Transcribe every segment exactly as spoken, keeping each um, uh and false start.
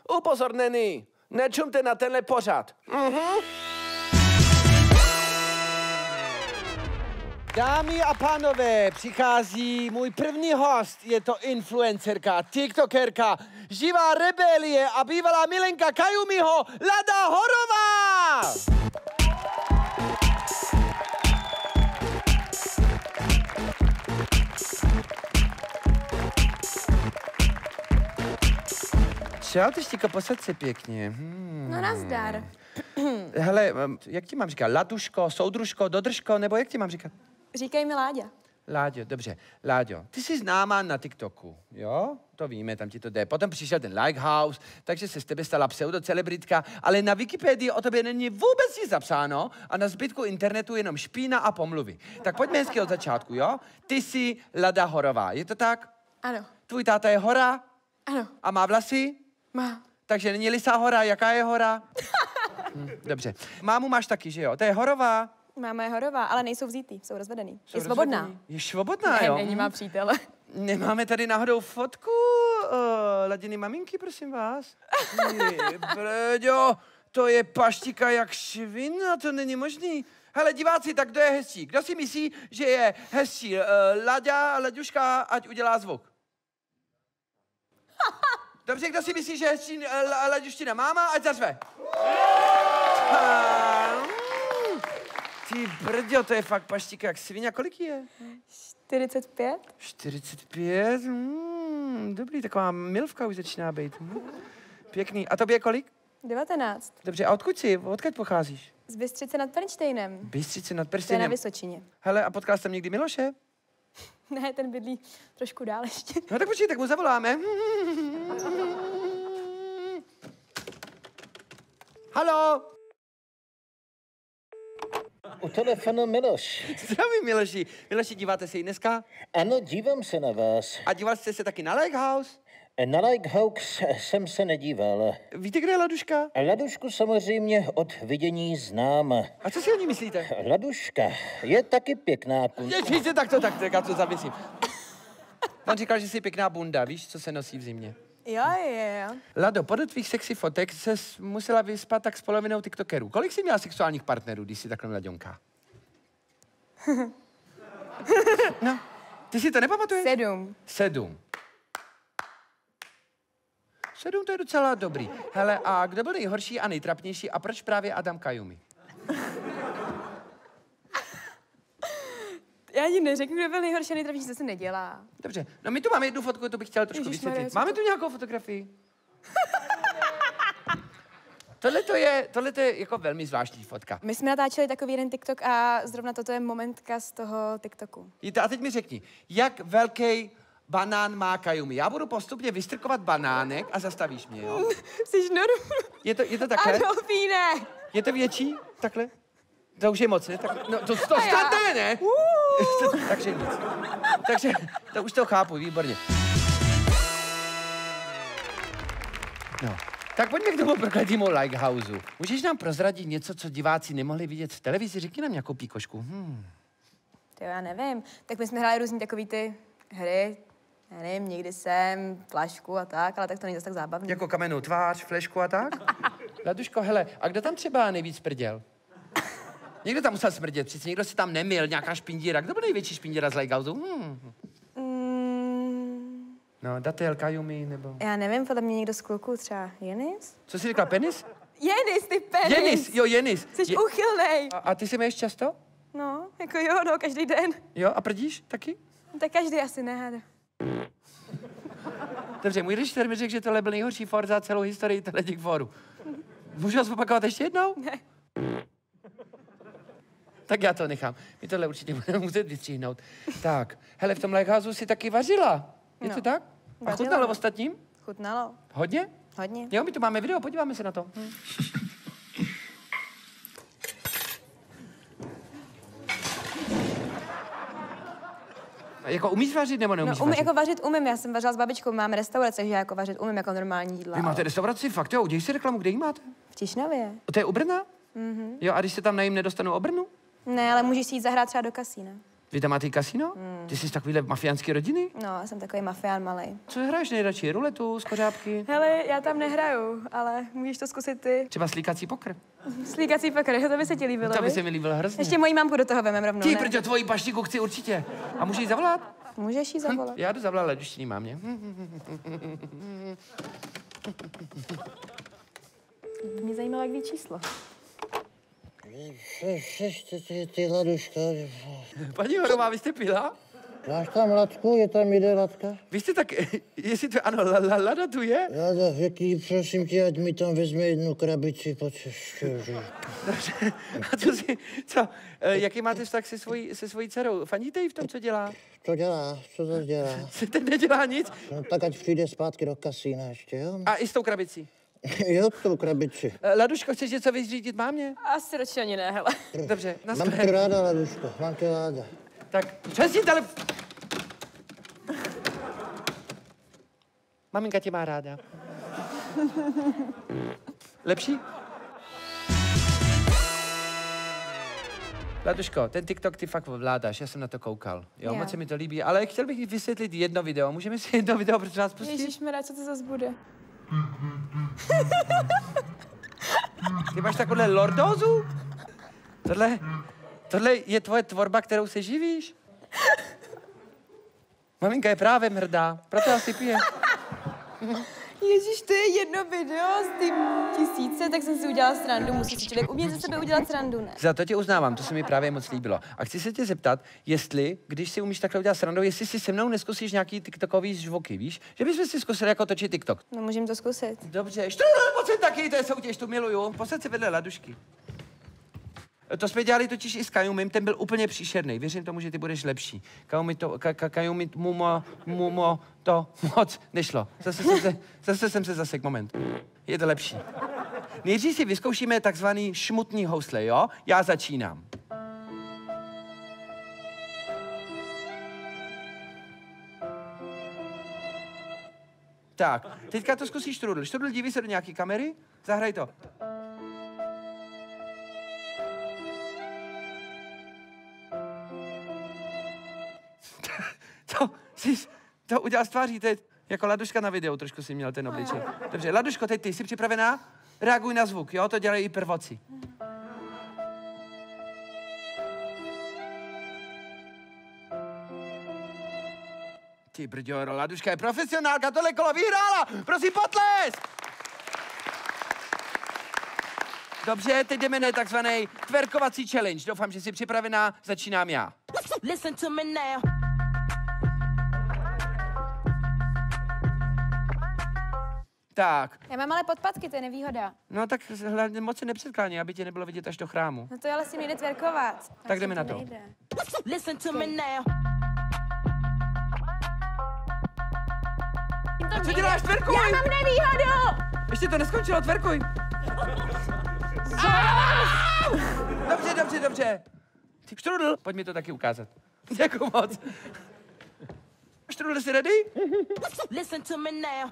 Upozorněný, nečumte na tenhle pořad. Mhm. Dámy a pánové, přichází můj první host. Je to influencerka, tiktokerka, živá rebelie a bývalá milenka Kajumiho, Lada Horová! Čau, tyštíko, posaď se pěkně. Hmm. No nazdar. Hele, jak ti mám říkat? Laduško, soudružko, dodržko, nebo jak ti mám říkat? Říkej mi Láďa. Láďo, dobře. Láďo, ty jsi známá na TikToku, jo? To víme, tam ti to jde. Potom přišel ten Likehouse, takže se z tebe stala pseudocelebritka, ale na Wikipedii o tobě není vůbec nic zapsáno a na zbytku internetu jenom špína a pomluvy. Tak pojďme hezky od začátku, jo? Ty jsi Lada Horová, je to tak? Ano. Tvůj táta je hora? Ano. A má vlasy? Má. Takže není Lisá hora, jaká je hora? hm, dobře. Mámu máš taky, že jo? To je Horová. Máma je Horová, ale nejsou vzítý, jsou rozvedený. Jsou je svobodná. rozvedený. Je svobodná, ne, jo? není má přítele. Nemáme tady náhodou fotku uh, Ladiny maminky, prosím vás? Brďo, to je paštika jak švina, to není možný. Hele, diváci, tak kdo je hezčí? Kdo si myslí, že je hezčí? Uh, Laďa, Laďuška, ať udělá zvuk. Dobře, kdo si myslí, že je hezčí uh, Laďuština máma, ať zařve. Ty brďo, to je fakt paštika jak svině. Kolik je? čtyřicet pět. čtyřicet pět? Hmm, dobrý, taková milvka už začíná být. Hmm. Pěkný. A tobě kolik? devatenáct. Dobře, a odkud jsi? Odkud pocházíš? Z Bystřice nad Pernštejnem. Bystřice nad To je na Pernštejnem. Vysočině. Hele, a potkal jsi tam někdy Miloše? Ne, ten bydlí trošku dál ještě. No tak počkej, tak mu zavoláme. Haló? U telefonu Miloš. Zdravím, Miloši. Miloši, díváte se i dneska? Ano, dívám se na vás. A díval jste se taky na Likehouse? Na Likehouse jsem se nedíval. Víte, kde je Laduška? Ladušku samozřejmě od vidění znám. A co si o ní myslíte? Laduška je taky pěkná kunda. Ježíš, tak to, tak to, já to zamyslím. On říkal, že jsi pěkná bunda, víš, co se nosí v zimě. Jo, jo, jo. Lado, podle tvých sexy fotek se musela vyspat tak s polovinou tiktokerů. Kolik jsi měla sexuálních partnerů, když jsi takhle mladionka? No, ty si to nepamatuješ? Sedm. Sedm. Sedm, to je docela dobrý. Hele, a kdo byl nejhorší a nejtrapnější a proč právě Adam Kajumi? Já ti neřeknu, kdo byl nejhorší a nejtrapnější, to se nedělá. Dobře, no my tu máme jednu fotku, to bych chtěl trošku Ježišmarja, vysvětlit. co Máme to- tu nějakou fotografii? Tohle to je, tohle to je jako velmi zvláštní fotka. My jsme natáčeli takový jeden TikTok a zrovna toto je momentka z toho TikToku. Jíte, a teď mi řekni, jak velký banán má Kajumi? Já budu postupně vystrkovat banánek a zastavíš mě, jo? Jsi normální. Je to, je to takhle? Adolfíne! Je to větší? Takhle? To už je moc, ne? Tak, no, to, to A já. stane, ne? Takže nic. Takže to už to chápu, výborně. No, tak pojďme k tomu prokletýmu Likehouseu. Můžeš nám prozradit něco, co diváci nemohli vidět v televizi? Řekni nám nějakou píkošku. Hmm. To já nevím. Tak my jsme hráli různý takový ty hry. Já nevím, někdy jsem, flašku a tak, ale tak to není zase tak zábavný. Jako kamennou tvář, flešku a tak? Laduško, hele, a kdo tam třeba nejvíc prděl? Někdo tam musel smrdět, přece někdo si tam nemil, nějaká špindíra. Kdo byl největší špindíra z Likehouseu? Hmm. Mm, No, Datel, Kajumi, nebo... já nevím, podle mě někdo z kluků, třeba Jenis? Co jsi řekla, penis? Jenis, ty penis! Jenis, jo, Jenis. Jsi Je... uchylnej. A, a ty si měješ často? No, jako jo, no, každý den. Jo, a prdíš taky? No, tak každý asi ne. Dobře, můj režisér mi řekl, že tohle byl nejhorší for za celou historii těch forů. Můžu vás opakovat ještě jednou? Ne. Tak já to nechám. My tohle určitě budeme muset vystříhnout. Tak, hele, v tom Likehouseu si taky vařila. Je No. to tak? A Vařila, chutnalo no. ostatním? Chutnalo. Hodně? Hodně. Jo, my tu máme video, podíváme se na to. Hm. A jako umíš vařit nebo neumíš No, um, vařit? jako vařit umím, já jsem vařila s babičkou, máme restaurace, že já jako vařit umím jako normální jídla. Vy máte restauraci, fakt jo, udělej si reklamu, kde ji máte? V Tišnově. To je u Brna? Mm-hmm. Jo, a když se tam najím, nedostanu o Brnu? Ne, ale můžeš si jít zahrát třeba do kasína. Vy tam máte kasino? Hmm. Ty jsi z takovýhle mafiánský rodiny? No, já jsem takový mafián malej. Co hraješ nejradši? Ruletu, skořápky? Hele, já tam nehraju, ale můžeš to zkusit ty. Třeba slíkací pokr? Slíkací pokr, to by se ti líbilo, To by vi? se mi líbilo hrozně. Ještě moji mámku do toho vemem rovnou, Ty, ne? protože tvoji paštiku chci určitě. A můžeš jí zavolat? Můžeš jí zavolat. Já jdu zavolat leduštění mámě. Mě zajímalo, jak ví číslo. Ty, ty, ty laduška. Paní Horová, vy jste pila? Máš tam latku? Je tam jde latka? Vy jste tak, jestli to, ano, la, la, Lada tu je? Lada, jaký, prosím tě, ať mi tam vezme jednu krabici, pojď. Dobře. A co si, co, eh, jaký máte vztah se svojí, se svojí dcerou? Fandíte jí v tom, co dělá? Co dělá? Co to dělá? Se teď nedělá nic? No, tak ať přijde zpátky do kasína ještě, jo? A i s tou krabicí. Jo, tu krabici. Eh, Laduško, chceš něco vyřídit mámě? Asi ročně ani ne, hele. Dobře, Mám naschle. tě ráda, Laduško, mám tě ráda. Tak, přesně tele... Maminka tě má ráda. Lepší? Laduško, ten TikTok ty fakt ovládáš, já jsem na to koukal. Jo, Jo. moc se mi to líbí, ale chtěl bych vysvětlit jedno video. Můžeme si jedno video pro nás pustit? Ježišmarja, co to zase bude? Ty máš takovouhle lordózu? Tohle, tohle je tvoje tvorba, kterou se živíš? Maminka je právě hrdá, proto asi pije. Ježíš, to je jedno video z tým tisíce, tak jsem si udělala srandu. Musí si člověk umět ze sebe udělat srandu, ne? Za to tě uznávám, to se mi právě moc líbilo. A chci se tě zeptat, jestli, když si umíš takhle udělat srandu, jestli si se mnou neskusíš nějaký tiktokový žvoky, víš? Že bychom si zkusili jako točit TikTok. No, můžeme to zkusit. Dobře, štrudl, pojď sem taky, to je soutěž, tu miluju. Posaď se vedle Ladušky. To jsme dělali totiž i s Kajumim, ten byl úplně příšerný. Věřím tomu, že ty budeš lepší. Kajumi to, ka, ka, Kajumi, mumo, mumo, to moc nešlo. Zase jsem se, zase jsem se zasek, moment. Je to lepší. Nejdřív si vyzkoušíme takzvaný šmutný housle, jo? Já začínám. Tak, teďka to zkusí Štrudl. Štrudl, díví se do nějaký kamery, zahraj to. To, jsi, to udělal z tváří, to je jako Laduška na videu, trošku si měl ten obličej. Dobře, Laduško, teď ty, jsi připravená? Reaguj na zvuk, jo, to dělají i prvoci. Ty brďo, Laduška je profesionálka, tohle kolo vyhrála, prosím potlesk! Dobře, teď jdeme na takzvaný tverkovací challenge. Doufám, že jsi připravená, začínám já. Listen to me now. Tak, Já mám ale podpatky, to je nevýhoda. no tak hlavně moc se nepředklání, aby tě nebylo vidět až do chrámu. No to ale si nejde tverkovat. Tak jdeme na to. Nejde. Listen to me now. Co děláš, tverkuj? Já mám nevýhodu! Ještě to neskončilo, tverkuj. Dobře, dobře, dobře. Ty Štrudl, pojď mi to taky ukázat. Děkuju moc. Štrudl, jsi ready? Listen to me now.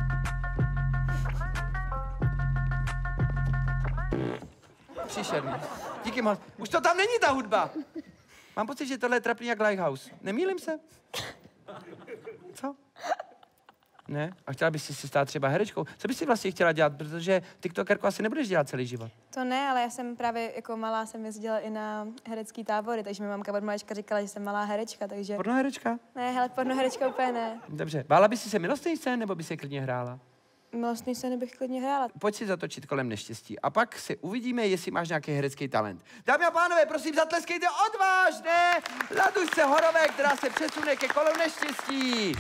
Příšerný. Díky moc. Už to tam není, ta hudba. Mám pocit, že tohle je trapný jak Lighthouse. Nemýlím se? Co? Ne? A chtěla bys si stát třeba herečkou? Co bys si vlastně chtěla dělat? Protože tiktokerku asi nebudeš dělat celý život. To ne, ale já jsem právě jako malá jsem jezdila i na herecký tábory, takže mi mamka od malička říkala, že jsem malá herečka, takže... Pornoherečka? Ne, hele, pornoherečka úplně ne. Dobře. Bála bys si se milostný scén, nebo by si klidně hrála? Milostný se nebych klidně hrála. Pojď si zatočit kolem neštěstí a pak si uvidíme, jestli máš nějaký herecký talent. Dámy a pánové, prosím, zatleskejte odvážně Ladušce Horové, která se přesune ke kolu neštěstí.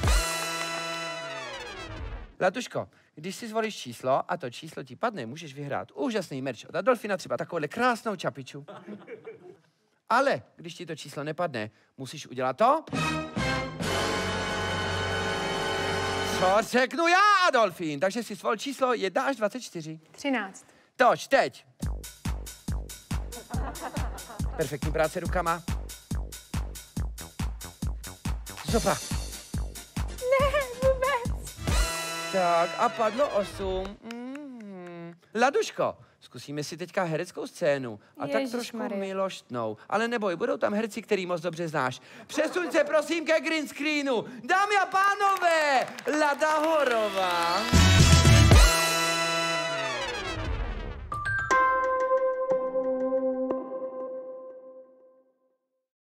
Latuško, když si zvolíš číslo a to číslo ti padne, můžeš vyhrát úžasný merch od Adolfina, třeba takovouhle krásnou čapiču. Ale když ti to číslo nepadne, musíš udělat to, co řeknu já, Adolfín. Takže si svol číslo jedna až dvacet čtyři. třináct. Toč, teď. Perfektní práce rukama. Zopa. Ne, vůbec. Tak a padlo osm. Mm. Laduško, Zkusíme si teďka hereckou scénu a tak trošku Ježišmarja. milostnou. Ale neboj, budou tam herci, který moc dobře znáš. Přesuň se prosím ke green screenu. Dámy a pánové, Lada Horová.